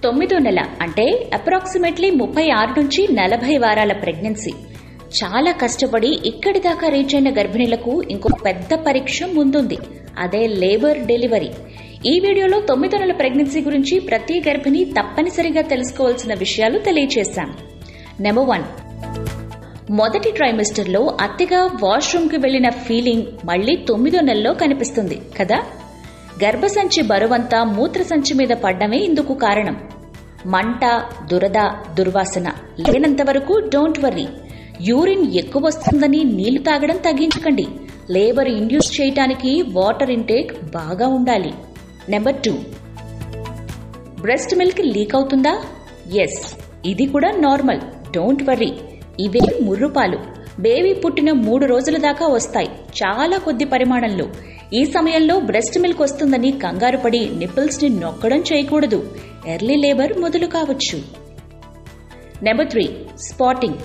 9వ నెల అంటే అప్రాక్సిమేట్లీ 36 నుంచి 40 వారాల ప్రెగ్నెన్సీ. చాలా కష్టపడి ఇక్కడి దాకా రీచ్ అయిన గర్భిణీలకు ఇంకో పెద్ద పరీక్ష ముందుంది. అదే లేబర్ డెలివరీ. ఈ వీడియోలో 9వ నెల ప్రెగ్నెన్సీ గురించి ప్రతి గర్భిణి తప్పనిసరిగా తెలుసుకోవాల్సిన విషయాలు తెలియచేశాం. నెంబర్ 1, మొదటి ట్రైమిస్టర్లో అతిగా వాష్రూమ్కి వెళ్లిన ఫీలింగ్ మళ్లీ 9వ నెలలో కనిపిస్తుంది కదా. గర్భసంచి బరువంతా మూత్రసంచి మీద పడ్డమే ఇందుకు కారణం. మంట, దురద, దుర్వాసన లేనంత వరకు డోంట్ వర్రీ. యూరిన్ ఎక్కువ వస్తుందని నీళ్లు తాగడం తగ్గించకండి. లేబర్ ఇండ్యూస్ చేయడానికి వాటర్ ఇంటేక్ బాగా ఉండాలి. నెంబర్ 2, బ్రెస్ట్ మిల్క్ లీక్ అవుతుందా? ఎస్, ఇది కూడా నార్మల్. Don't worry. ఇవే ముర్రుపాలు. బేబీ పుట్టిన 3 రోజుల దాకా వస్తాయి, చాలా కొద్ది పరిమాణంలో. ఈ సమయంలో బ్రెస్ట్ మిల్క్ వస్తుందని కంగారు పడి నిపుల్స్ ని నొక్కడం చేయకూడదు. ఎర్లీ లేబర్ మొదలు కావచ్చు. Number 3, spotting.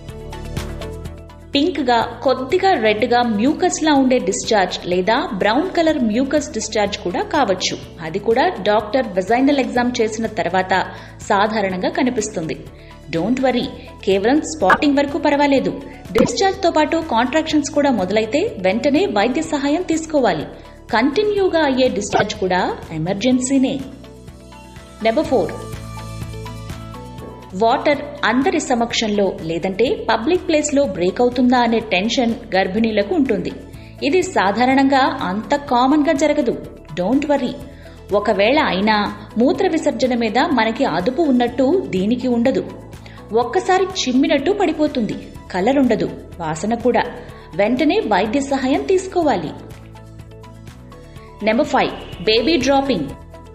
పింక్ గా, కొద్దిగా రెడ్ గా మ్యూకస్ లా ఉండే డిశ్చార్జ్ లేదా బ్రౌన్ కలర్ మ్యూకస్ డిశ్చార్జ్ కూడా కావచ్చు. అది కూడా డాక్టర్ వెజైనల్ ఎగ్జామ్ చేసిన తర్వాత సాధారణంగా కనిపిస్తుంది. డోంట్ వరీ, కేవలం స్పాటింగ్ వరకు పర్వాలేదు. డిశ్చార్జ్ తో పాటు కాంట్రాక్షన్స్ కూడా మొదలైతే వెంటనే వైద్య సహాయం తీసుకోవాలి. కంటిన్యూగా అయ్యే డిశ్చార్జ్ కూడా ఎమర్జెన్సీనే. నెంబర్ 4, వాటర్ అందరి సమక్షంలో లేదంటే పబ్లిక్ ప్లేస్ లో బ్రేక్ అవుతుందా అనే టెన్షన్ గర్భిణీలకు ఉంటుంది. ఇది సాధారణంగా అంత కామన్ గా జరగదు. Don't worry. ఒకవేళ అయినా మూత్ర విసర్జన మీద మనకి అదుపు ఉన్నట్టు దీనికి ఉండదు. ఒక్కసారి చిమ్మినట్టు పడిపోతుంది. కలర్ ఉండదు, వాసన కూడా. వెంటనే వైద్య సహాయం తీసుకోవాలి. Number 5, baby dropping.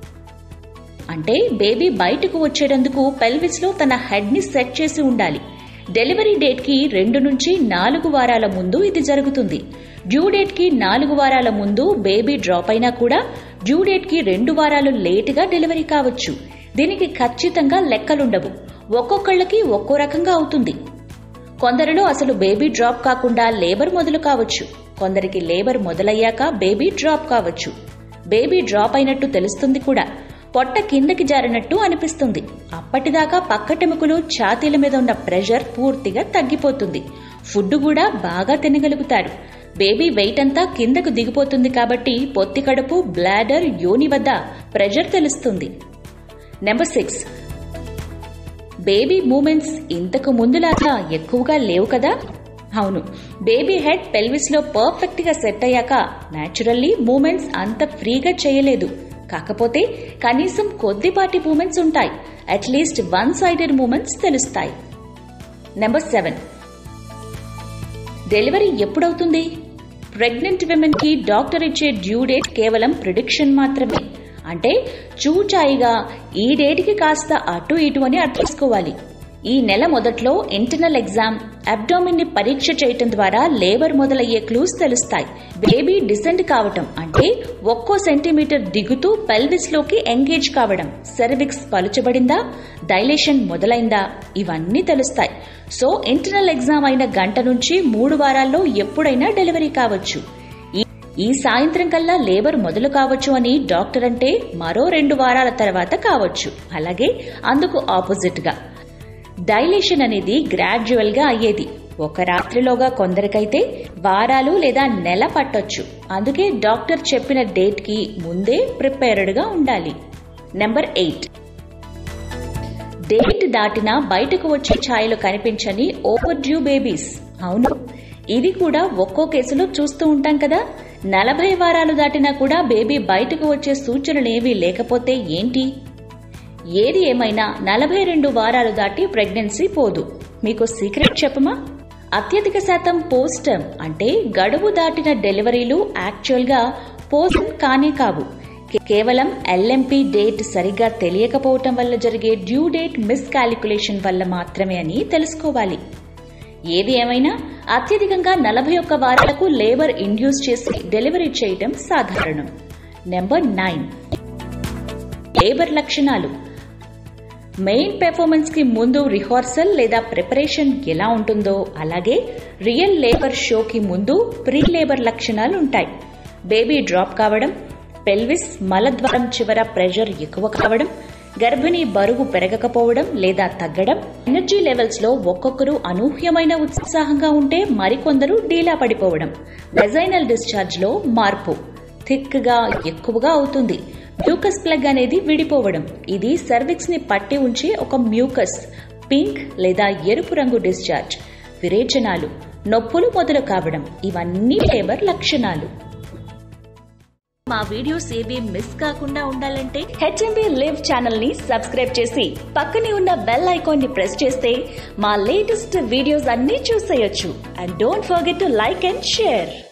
అంటే బేబీ బయటకు వచ్చేటందుకు పెల్విస్ లో తన హెడ్ ని సెట్ చేసి ఉండాలి. డెలివరీ డేట్ కి 2 నుంచి 4 వారాల ముందు ఇది జరుగుతుంది. డ్యూ డేట్ కి 4 వారాల ముందు బేబీ డ్రాప్ అయినా కూడా డ్యూ డేట్ కి 2 వారాలు లేటుగా డెలివరీ కావచ్చు. దీనికి ఖచ్చితంగా లెక్కలుండవు. ఒక్కొక్కళ్ళకి ఒక్కో రకంగా అవుతుంది. కొందరిలో అసలు బేబీ డ్రాప్ కాకుండా లేబర్ మొదలు కావచ్చు. కొందరికి లేబర్ మొదలయ్యాక బేబీ డ్రాప్ కావచ్చు. బేబీ డ్రాప్ అయినట్టు తెలుస్తుంది కూడా. పొట్ట కిందకి జారినట్టు అనిపిస్తుంది. అప్పటిదాకా పక్కటెముకలు, ఛాతీల మీద ఉన్న ప్రెషర్ పూర్తిగా తగ్గిపోతుంది. ఫుడ్ కూడా బాగా తినగలుగుతారు. బేబీ వెయిట్ అంతా కిందకు దిగిపోతుంది కాబట్టి పొత్తి కడుపు, బ్లాడర్, యోని వద్ద ప్రెషర్ తెలుస్తుంది. నెంబర్ 6, బేబీ మూమెంట్స్ ఇంతకు ముందులాగా ఎక్కువగా లేవు కదా. అవును, బేబీ హెడ్ పెల్విస్ లో పర్ఫెక్ట్ గా సెట్ అయ్యాక న్యాచురల్లీ మూమెంట్స్ అంత ఫ్రీగా చేయలేదు. కాకపోతే కనీసం కొద్దిపాటి మూమెంట్స్ ఉంటాయి. అట్లీస్ట్ 1 సైడెడ్ మూమెంట్స్ తెలుస్తాయి. నెంబర్ 7, డెలివరీ ఎప్పుడవుతుంది? ప్రెగ్నెంట్ విమెన్ కి డాక్టర్ ఇచ్చే డ్యూ డేట్ కేవలం ప్రిడిక్షన్ మాత్రమే. అంటే చూచాయిగా ఈ డేట్కి కాస్త అటు ఇటు అని అర్థం చేసుకోవాలి. ఈ నెల మొదట్లో ఇంటర్నల్ ఎగ్జామ్, అబ్డామిన్ ని పరీక్ష చేయటం ద్వారా లేబర్ మొదలయ్యే క్లూస్ తెలుస్తాయి. బేబీ డిసెండ్ కావటం అంటే ఒక్కో సెంటీమీటర్ దిగుతూ పెల్విస్ లోకి ఎంగేజ్ కావడం, సెర్విక్స్ పలుచబడిందా, డైలేషన్ మొదలైందా, ఇవన్నీ తెలుస్తాయి. సో ఇంటర్నల్ ఎగ్జామ్ అయిన గంట నుంచి 3 వారాల్లో ఎప్పుడైనా డెలివరీ కావచ్చు. ఈ సాయంత్రం కల్లా లేబర్ మొదలు కావచ్చు అని డాక్టర్ అంటే మరో 2 వారాల తర్వాత కావచ్చు. అలాగే అందుకు ఆపోజిట్ గా డైలేషన్ అనేది గ్రాడ్యువల్ గా అయ్యేది. ఒక రాత్రిలోగా కొందరికైతే వారాలు లేదా నెల పట్టొచ్చు. అందుకే డాక్టర్ చెప్పిన డేట్ కి ముందే ప్రిపేర్డ్ గా ఉండాలి. నెంబర్ 8, డేట్ దాటినా బయటకు వచ్చే ఛాయలు కనిపించని ఓవర్ డ్యూ బేబీస్. అవును, ఇది కూడా ఒక్కో కేసులో చూస్తూ ఉంటాం కదా. 40 వారాలు దాటినా కూడా బేబీ బయటకు వచ్చే సూచనలేవీ లేకపోతే ఏంటి? ఏది ఏమైనా 42 వారాలు దాటి ప్రెగ్నెన్సీ పోదు. మీకు సీక్రెట్ చెప్పమా? అత్యధిక శాతం పోస్ట్ టర్మ్ అంటే గడువు దాటిన డెలివరీలు యాక్చువల్ గా పోస్ట్ కానే కావు. కేవలం LMP డేట్ సరిగ్గా తెలియకపోవటం వల్ల జరిగే డ్యూ డేట్ మిస్ క్యాలిక్యులేషన్ వల్ల మాత్రమే అని తెలుసుకోవాలి. ఏది ఏమైనా అత్యధికంగా 41 వారాలకు లేబర్ ఇండ్యూస్ చేసి డెలివరీ చేయటం సాధారణం. నెంబర్ 9, లేబర్ లక్షణాలు. మెయిన్ పెర్ఫార్మెన్స్ కి ముందు రిహార్సల్ లేదా ప్రిపరేషన్ ఎలా ఉంటుందో అలాగే రియల్ లేబర్ షోకి ముందు ప్రీ లేబర్ లక్షణాలు ఉంటాయి. బేబీ డ్రాప్ కావడం, పెల్విస్ మలద్వారం చివర ప్రెషర్ ఎక్కువ కావడం, గర్భిణీ బరువు పెరగకపోవడం లేదా తగ్గడం, ఎనర్జీ లెవెల్స్ లో ఒక్కొక్కరు అనూహ్యమైన ఉత్సాహంగా ఉంటే మరికొందరు డీలా పడిపోవడం, వెజైనల్ డిశ్చార్జ్ లో మార్పు, థిక్ గా ఎక్కువగా అవుతుంది, మ్యూకస్ ప్లగ్ అనేది విడిపోవడం, ఇది సర్విక్స్ ని పట్టి ఉంచి ఒక మ్యూకస్, పింక్ లేదా ఎరుపు రంగు డిశ్చార్జ్, విరేచనాలు, నొప్పులు మొదలు కావడం, ఇవన్నీ లేబర్ లక్షణాలు. మా వీడియోస్ ఏవి మిస్ కాకుండా ఉండాలంటే హెచ్ఎంబీ లివ్ ఛానల్ ని సబ్స్క్రైబ్ చేసి పక్కనే ఉన్న బెల్ ఐకాన్ ని ప్రెస్ చేస్తే మా లేటెస్ట్ వీడియోస్ అన్నీ చూసేయొచ్చు. And don't forget to like and share.